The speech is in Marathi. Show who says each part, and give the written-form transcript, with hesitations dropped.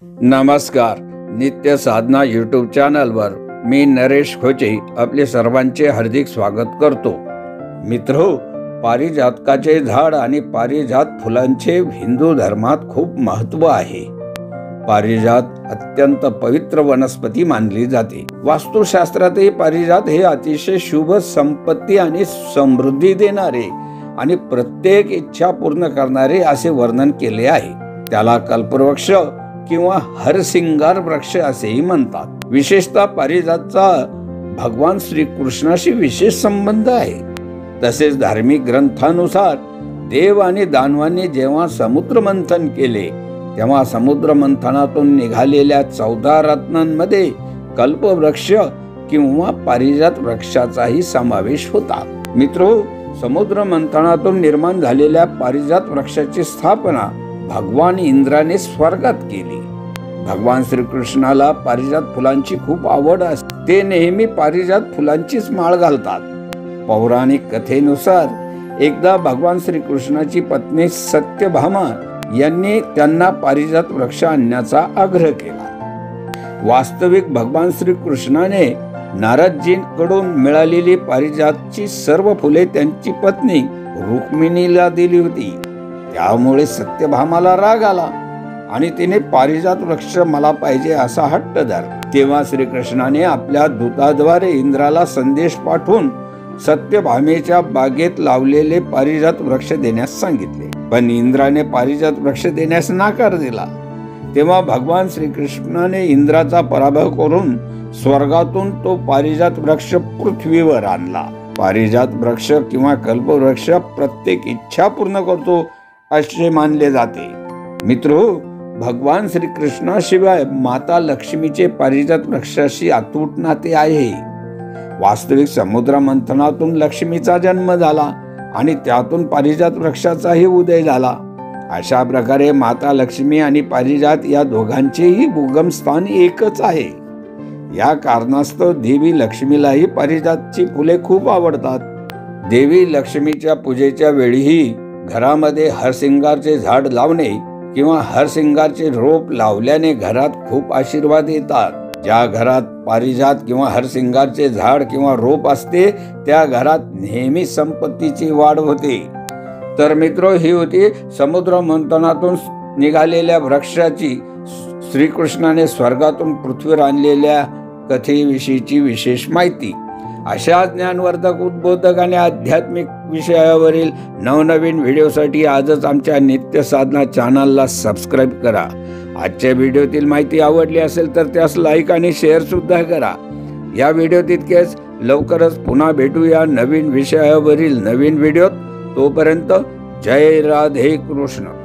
Speaker 1: नमस्कार. नित्य साधना यूट्यूब चॅनलवर मी नरेश खोचे आपले सर्वांचे हार्दिक स्वागत करतो. मित्रो, पारिजातकाचे झाड आणि पारिजात फुलांचे हिंदू धर्मात खूप महत्त्व आहे. पारिजात अत्यंत पवित्र वनस्पती मानली जाते. वास्तुशास्त्रातही पारिजात हे अतिशय शुभ, संपत्ती आणि समृद्धी देणारे आणि प्रत्येक इच्छा पूर्ण करणारे असे वर्णन केले आहे. त्याला कल्पवृक्ष किंवा हरसिंगार वृक्ष असेही म्हणतात. विशेषतः पारिजातचा भगवान श्रीकृष्णाशी विशेष संबंध आहे. तसेच धार्मिक ग्रंथानुसार देव आणि दानवांनी जेव्हा समुद्र मंथन केले तेव्हा समुद्र मंथनातून निघालेल्या 14 रत्नांमध्ये कल्पवृक्ष किंवा पारिजात वृक्षाचाही समावेश होता. मित्रो, समुद्र मंथनातून निर्माण झालेल्या पारिजात वृक्षाची स्थापना भगवान इंद्राने स्वर्गात केली. भगवान श्रीकृष्णाला पारिजात फुलांची खूप आवड असते. ते नेहमी पारिजात फुलांचीच माळ घालतात. पौराणिक कथेनुसार एकदा भगवान श्रीकृष्णाची पत्नी सत्यभामा यांनी त्यांना पारिजात वृक्ष आणण्याचा आग्रह केला. वास्तविक भगवान श्रीकृष्णाने नारदजींकडून मिळालेली पारिजातची सर्व फुले त्यांची पत्नी रुक्मिणीला दिली होती. त्यामुळे सत्यभामाला राग आला आणि तिने पारिजात वृक्ष मला पाहिजे असा हट्ट धरला. तेव्हा श्रीकृष्णाने आपल्या दूताद्वारे इंद्राला संदेश पाठवून सत्यभामेच्या बागेत लावलेले पारिजात वृक्ष देण्यास सांगितले. पण इंद्राने पारिजात वृक्ष देण्यास नकार दिला. तेव्हा भगवान श्रीकृष्णाने इंद्राचा पराभव करून स्वर्गातून तो पारिजात वृक्ष पृथ्वीवर आणला. पारिजात वृक्ष किंवा कल्पवृक्ष प्रत्येक इच्छा पूर्ण करतो असे मानले जाते. मित्रो, भगवान श्रीकृष्णाशिवाय माता लक्ष्मीचे पारिजात वृक्षाशी अतूट नाते आहे. वास्तविक समुद्र मंथनातून लक्ष्मीचा जन्म झाला आणि त्यातून पारिजात वृक्षाचाही उदय झाला. अशा प्रकारे माता लक्ष्मी आणि पारिजात या दोघांचेही उगम स्थान एकच आहे. या कारणास्तव देवी लक्ष्मीलाही पारिजातची फुले खूप आवडतात. देवी लक्ष्मीच्या पूजेच्या वेळीही घरामध्ये हरसिंगारचे झाड लावणे किंवा हरसिंगारचे रोप लावल्याने घरात खूप आशीर्वाद येतात. ज्या घरात पारिजात किंवा हरसिंगारचे झाड किंवा रोप असते त्या घरात नेहमी संपत्तीची वाढ होते. तर मित्रो, ही होती समुद्र मंथनातून निघालेल्या वृक्षाची श्रीकृष्णाने स्वर्गातून पृथ्वीवर आणलेल्या कथेविषयीची विशेष माहिती. अशा ज्ञानवर्धक, उद्बोधक आणि आध्यात्मिक विषयावरील नवनवीन व्हिडिओसाठी आजच आमच्या नित्य साधना चॅनलला सबस्क्राईब करा. आजच्या व्हिडिओतील माहिती आवडली असेल तर त्यास लाईक आणि शेअर सुद्धा करा. या व्हिडिओ तितकेच लवकरच पुन्हा भेटूया नवीन विषयावरील नवीन व्हिडिओत. तोपर्यंत जय राधे कृष्ण.